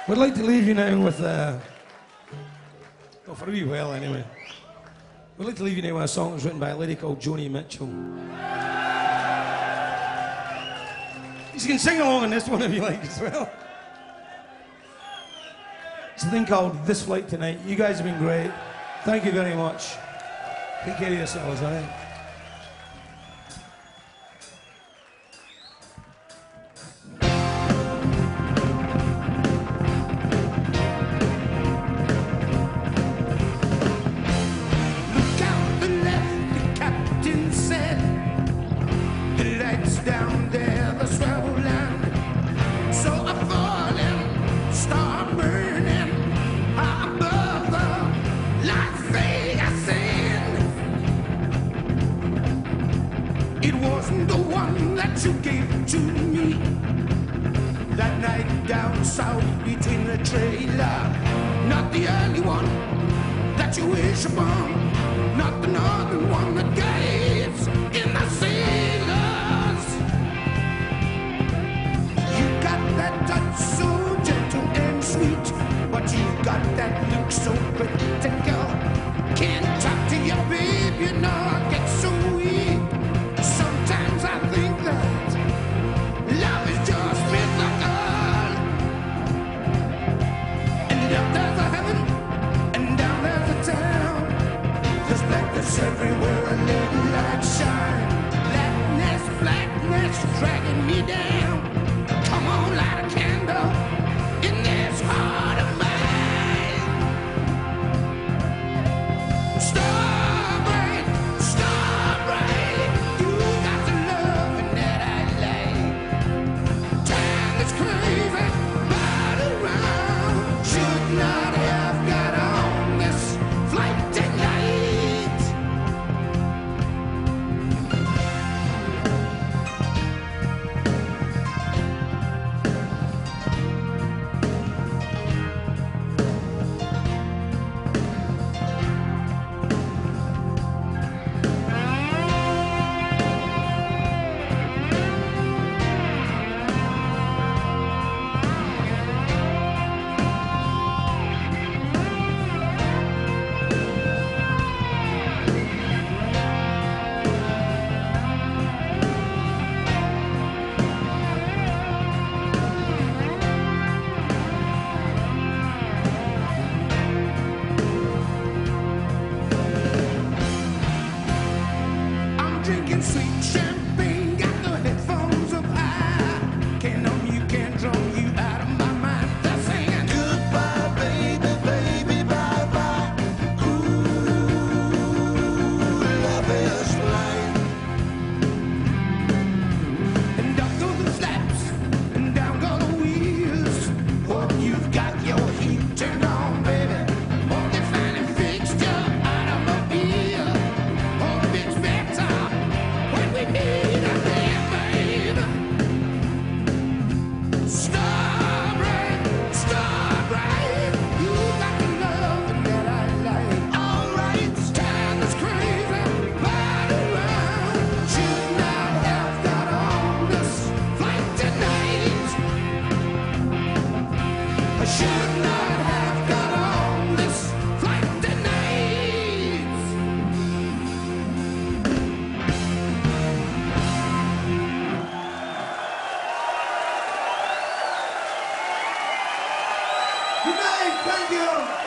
We'd like to leave you now with, well, for a wee while anyway. We'd like to leave you now with a song that was written by a lady called Joni Mitchell. You can sing along on this one if you like as well. It's a thing called This Flight Tonight. You guys have been great. Thank you very much. Take care of yourselves, all right? Down there, the swell land. So I'm falling, start burning high above the Las Vegas sand. It wasn't the one that you gave to me that night down south between the trailer. Not the early one that you wish upon, not the northern one that gates in the sailors. That touch so gentle and sweet, but you've got that look so critical. Can't talk to you, babe, you know I get so weak. Sometimes I think that love is just mythical. And up there's a heaven, and down there's a town. There's blackness everywhere, a little light shine. Blackness dragging me down. Come on, light a candle in this heart of mine. Star bright, you got the loving that I like. Time is crazy, body round. Should not have got on this flight tonight. Drinking sweet champagne, got the headphones up high. Can't numb you, can't drum you out of my mind. They're singing goodbye, baby, baby, bye bye. Ooh, love is blind. And up go the flaps, and down go the wheels. Hope you've got your heat turned on, baby. Hope they finally fixed you out of my beer. Hope it's better. We need a hand, babe. Star bright, you got the love that I like. All right, time is crazy, body round. Should not have got on this flight tonight. I should not have got on this flight tonight. Good night, thank you.